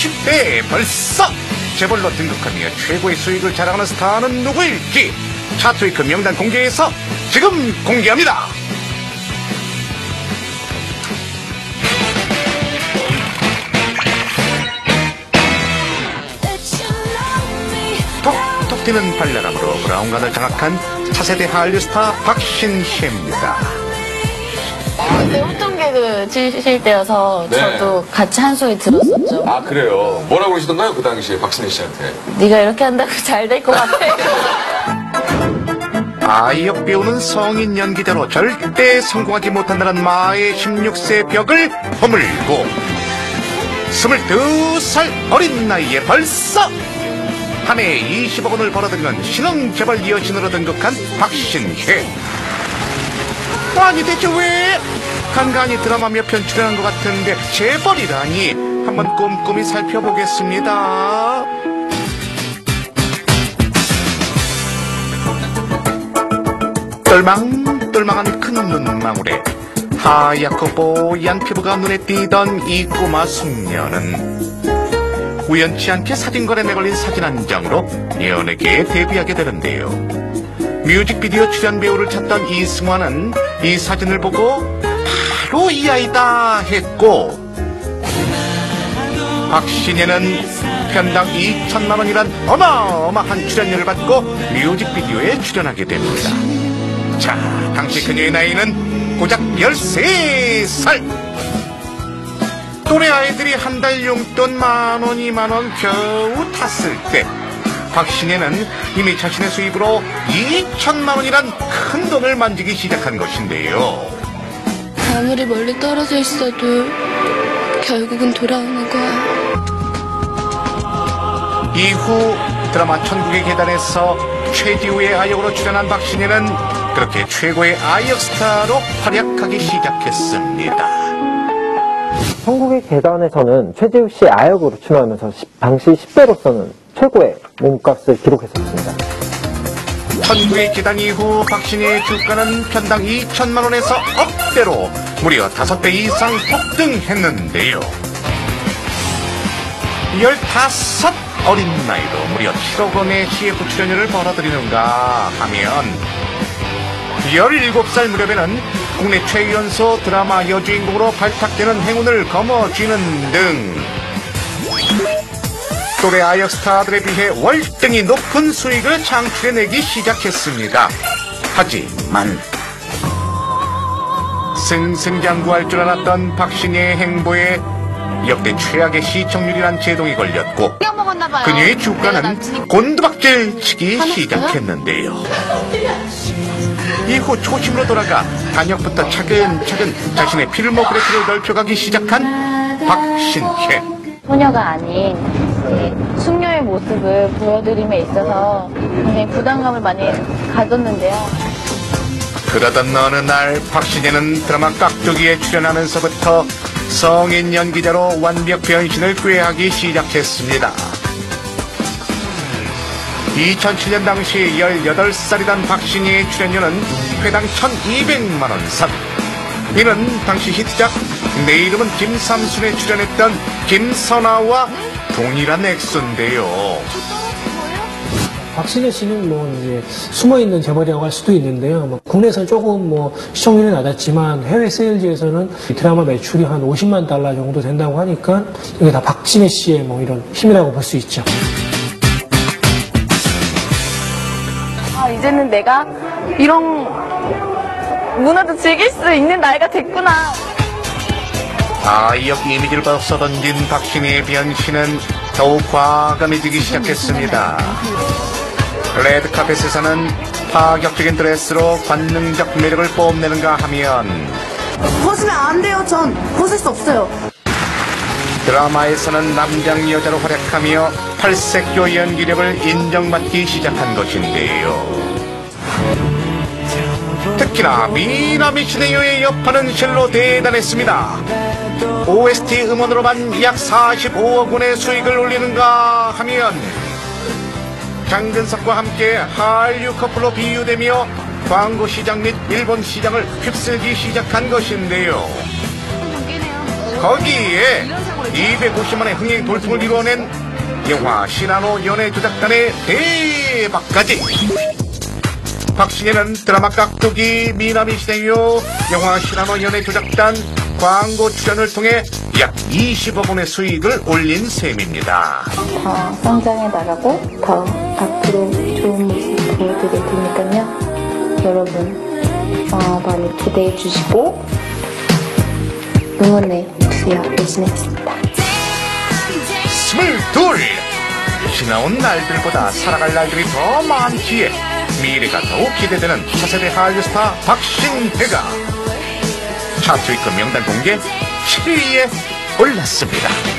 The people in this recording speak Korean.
20대에 벌써 재벌로 등극하며 최고의 수익을 자랑하는 스타는 누구일지 차트위크 명단 공개해서 지금 공개합니다. 톡톡 튀는 발랄함으로 브라운관을 장악한 차세대 한류 스타 박신혜입니다. 그때 호통 개그 치실 때여서 네. 저도 같이 한 소리 들었었죠. 아, 그래요? 뭐라고 그러시던가요? 그 당시에 박신혜 씨한테. 네가 이렇게 한다고 잘 될 것 같아. 아이역 배우는 성인 연기자로 절대 성공하지 못한다는 마의 16세 벽을 허물고 22살 어린 나이에 벌써 한 해에 20억 원을 벌어들이는 신흥 재벌 여신으로 등극한 박신혜. 아니 대체 왜 간간히 드라마 몇 편 출연한 것 같은데 재벌이라니 한번 꼼꼼히 살펴보겠습니다. 똘망똘망한 큰 눈망울에 하얗고 뽀얀 피부가 눈에 띄던 이 꼬마 숙녀는 우연치 않게 사진관에 걸린 사진 한 장으로 연예계에 데뷔하게 되는데요. 뮤직비디오 출연 배우를 찾던 이승환은 이 사진을 보고 바로 이 아이다 했고, 박신혜는 편당 2천만 원이란 어마어마한 출연료를 받고 뮤직비디오에 출연하게 됩니다. 자, 당시 그녀의 나이는 고작 13살. 또래 아이들이 한 달 용돈 10,000원, 20,000원 겨우 탔을 때 박신혜는 이미 자신의 수입으로 2천만 원이란 큰 돈을 만지기 시작한 것인데요. 아무리 멀리 떨어져 있어도 결국은 돌아오는 거야. 이후 드라마 천국의 계단에서 최지우의 아역으로 출연한 박신혜는 그렇게 최고의 아역 스타로 활약하기 시작했습니다. 천국의 계단에서는 최지우 씨의 아역으로 출연하면서 당시 10대로서는 최고의 몸값을 기록했었습니다. 천국의 계단 이후 박신혜의 주가는 편당 2천만 원에서 억대로 무려 5배 이상 폭등했는데요. 15 어린 나이로 무려 7억 원의 CF 출연료를 벌어들이는가 하면 17살 무렵에는 국내 최연소 드라마 여주인공으로 발탁되는 행운을 거머쥐는 등 또래 아역 스타들에 비해 월등히 높은 수익을 창출해내기 시작했습니다. 하지만 승승장구할 줄 알았던 박신혜의 행보에 역대 최악의 시청률이란 제동이 걸렸고 그녀의 주가는 곤두박질 치기 시작했는데요. 이후 초심으로 돌아가 단역부터 차근차근 자신의 필모그래피를 넓혀가기 시작한 박신혜. 소녀가 아닌 숙녀의 모습을 보여드림에 있어서 굉장히 부담감을 많이 가졌는데요. 그러던 어느 날 박신혜는 드라마 깍두기에 출연하면서부터 성인 연기자로 완벽 변신을 꾀하기 시작했습니다. 2007년 당시 18살이던 박신혜의 출연료는 회당 1,200만 원 선. 이는 당시 히트작 내 이름은 김삼순에 출연했던 김선아와 동일한 액수인데요. 박신혜 씨는 이제 숨어있는 재벌이라고 할 수도 있는데요. 국내에서는 조금 시청률이 낮았지만 해외 세일즈에서는 드라마 매출이 한 50만 달러 정도 된다고 하니까 이게 다 박신혜 씨의 이런 힘이라고 볼 수 있죠. 이제는 내가 이런 문화도 즐길 수 있는 나이가 됐구나. 아이역 이미지를 벗어던진 박신혜의 변신은 더욱 과감해지기 시작했습니다. 레드카펫에서는 파격적인 드레스로 관능적 매력을 뽐내는가 하면 벗으면 안 돼요. 전 벗을 수 없어요. 드라마에서는 남장 여자로 활약하며 팔색조 연기력을 인정받기 시작한 것인데요. 특히나 미나미 시네요의 여파는 실로 대단했습니다. OST 음원으로만 약 45억 원의 수익을 올리는가 하면 장근석과 함께 한류 커플로 비유되며 광고 시장 및 일본 시장을 휩쓸기 시작한 것인데요. 거기에 250만의 흥행 돌풍을 이루어낸 영화 시나노 연애 조작단의 대박까지. 박신혜는 드라마 깍두기 미남이 시대요 영화 시나노 연애 조작단 광고 출연을 통해 약 20억 원의 수익을 올린 셈입니다. 더 성장해 나가고 더 앞으로 좋은 모습 보여드릴 테니까요. 여러분 많이 기대해 주시고 응원해 주세요. 열심히 하겠습니다. 22! 지나온 날들보다 살아갈 날들이 더 많기에 미래가 더욱 기대되는 차세대 한류 스타 박신혜가 차트 위크 명단 공개 7위에 올랐습니다.